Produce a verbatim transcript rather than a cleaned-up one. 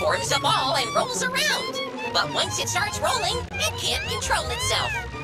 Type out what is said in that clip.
forms a ball and rolls around. But once it starts rolling, it can't control itself.